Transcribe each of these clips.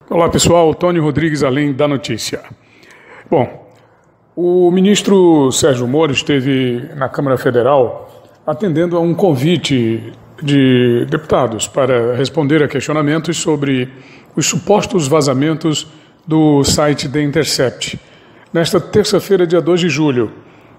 Olá pessoal, Tony Rodrigues, Além da Notícia. Bom, o ministro Sérgio Moro esteve na Câmara Federal atendendo a um convite de deputados para responder a questionamentos sobre os supostos vazamentos do site The Intercept, nesta terça-feira, dia 2 de julho.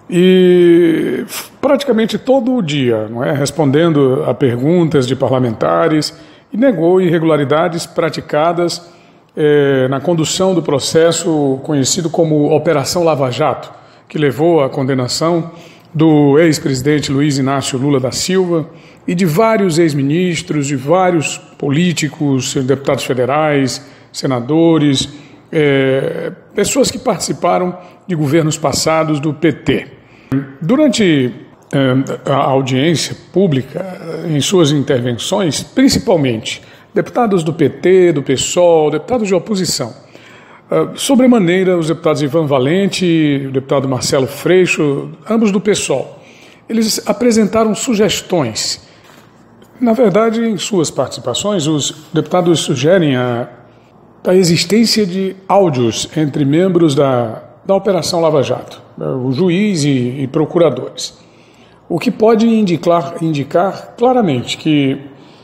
E praticamente todo o dia, respondendo a perguntas de parlamentares, e negou irregularidades praticadas na condução do processo conhecido como Operação Lava Jato, que levou à condenação do ex-presidente Luiz Inácio Lula da Silva e de vários ex-ministros, de vários políticos, deputados federais, senadores, pessoas que participaram de governos passados do PT. Durante a audiência pública, em suas intervenções, principalmente deputados do PT, do PSOL, deputados de oposição, sobremaneira os deputados Ivan Valente e o deputado Marcelo Freixo, ambos do PSOL, eles apresentaram sugestões. Na verdade, em suas participações, os deputados sugerem a existência de áudios entre membros da Operação Lava Jato, o juiz e procuradores, o que pode indicar claramente que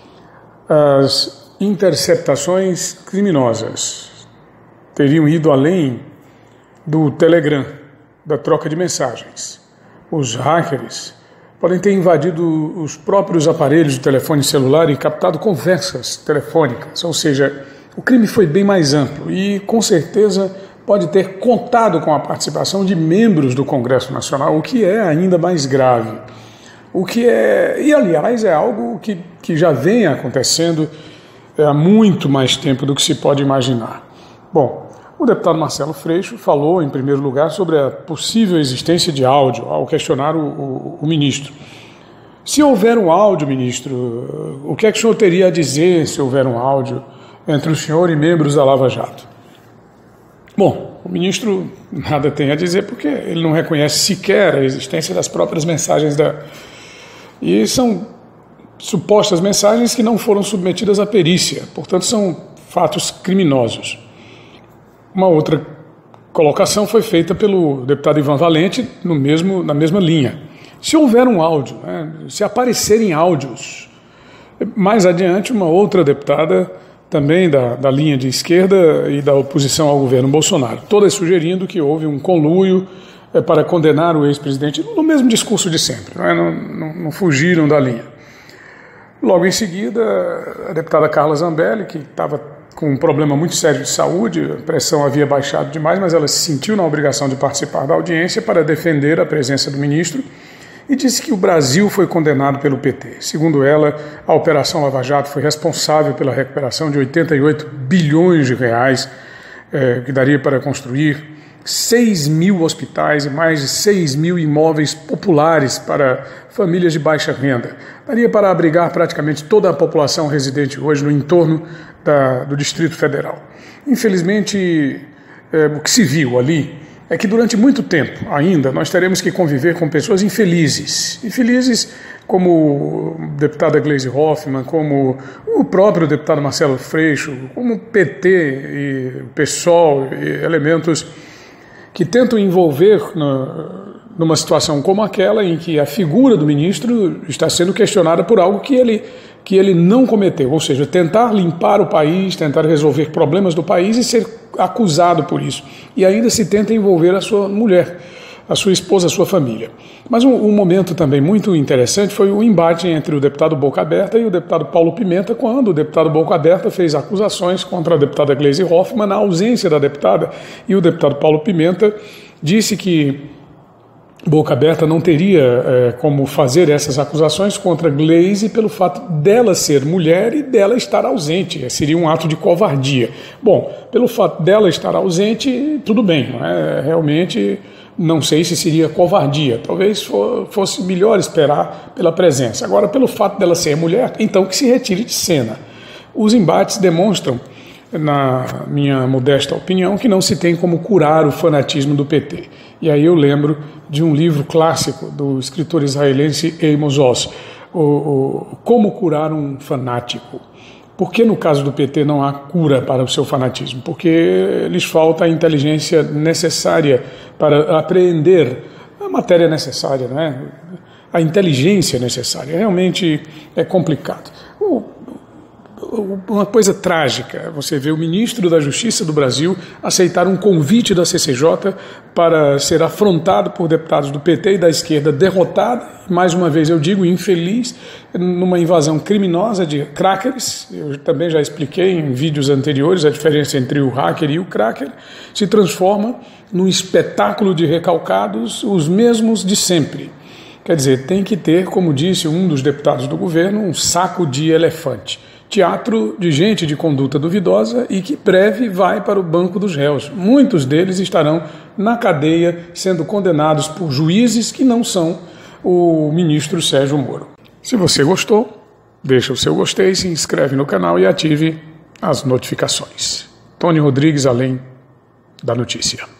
as interceptações criminosas teriam ido além do Telegram, da troca de mensagens. Os hackers podem ter invadido os próprios aparelhos de telefone celular e captado conversas telefônicas, ou seja, o crime foi bem mais amplo e, com certeza, pode ter contado com a participação de membros do Congresso Nacional, o que é ainda mais grave. E aliás, é algo que já vem acontecendo há muito mais tempo do que se pode imaginar. Bom, o deputado Marcelo Freixo falou, em primeiro lugar, sobre a possível existência de áudio, ao questionar o ministro. Se houver um áudio, ministro, o que é que o senhor teria a dizer se houver um áudio entre o senhor e membros da Lava Jato? Bom, o ministro nada tem a dizer porque ele não reconhece sequer a existência das próprias mensagens E são supostas mensagens que não foram submetidas à perícia, portanto são fatos criminosos. Uma outra colocação foi feita pelo deputado Ivan Valente na mesma linha. Se houver um áudio, se aparecerem áudios, mais adiante uma outra deputada também da linha de esquerda e da oposição ao governo Bolsonaro, todas sugerindo que houve um conluio para condenar o ex-presidente, no mesmo discurso de sempre, não fugiram da linha. Logo em seguida, a deputada Carla Zambelli, que estava com um problema muito sério de saúde, a pressão havia baixado demais, mas ela se sentiu na obrigação de participar da audiência para defender a presença do ministro e disse que o Brasil foi condenado pelo PT. Segundo ela, a Operação Lava Jato foi responsável pela recuperação de 88 bilhões de reais, que daria para construir 6 mil hospitais e mais de 6 mil imóveis populares para famílias de baixa renda. Daria para abrigar praticamente toda a população residente hoje no entorno do Distrito Federal. Infelizmente, o que se viu ali é que durante muito tempo ainda nós teremos que conviver com pessoas infelizes. Infelizes como a deputada Gleisi Hoffmann, como o próprio deputado Marcelo Freixo, como o PT e o PSOL, e elementos que tentam envolver numa situação como aquela em que a figura do ministro está sendo questionada por algo que ele não cometeu, ou seja, tentar limpar o país, tentar resolver problemas do país e ser acusado por isso. E ainda se tenta envolver a sua mulher, a sua esposa, a sua família. Mas um momento também muito interessante foi o embate entre o deputado Boca Aberta e o deputado Paulo Pimenta, quando o deputado Boca Aberta fez acusações contra a deputada Gleisi Hoffmann na ausência da deputada, e o deputado Paulo Pimenta disse que Boca Aberta não teria como fazer essas acusações contra Gleisi pelo fato dela ser mulher e dela estar ausente. Seria um ato de covardia. Bom, pelo fato dela estar ausente, tudo bem, realmente não sei se seria covardia. Talvez fosse melhor esperar pela presença. Agora, pelo fato dela ser mulher, então que se retire de cena. Os embates demonstram, na minha modesta opinião, que não se tem como curar o fanatismo do PT. E aí eu lembro de um livro clássico do escritor israelense Amos Oz, Como Curar um Fanático. Por que no caso do PT não há cura para o seu fanatismo? Porque lhes falta a inteligência necessária para apreender a matéria necessária, não é? A inteligência necessária. Realmente é complicado. Uma coisa trágica, você vê o ministro da Justiça do Brasil aceitar um convite da CCJ para ser afrontado por deputados do PT e da esquerda derrotada, mais uma vez eu digo, infeliz, numa invasão criminosa de crackers. Eu também já expliquei em vídeos anteriores a diferença entre o hacker e o cracker. Se transforma num espetáculo de recalcados, os mesmos de sempre. Quer dizer, tem que ter, como disse um dos deputados do governo, um saco de elefante. Teatro de gente de conduta duvidosa e que breve vai para o banco dos réus. Muitos deles estarão na cadeia sendo condenados por juízes que não são o ministro Sérgio Moro. Se você gostou, deixa o seu gostei, se inscreve no canal e ative as notificações. Tony Rodrigues, Além da Notícia.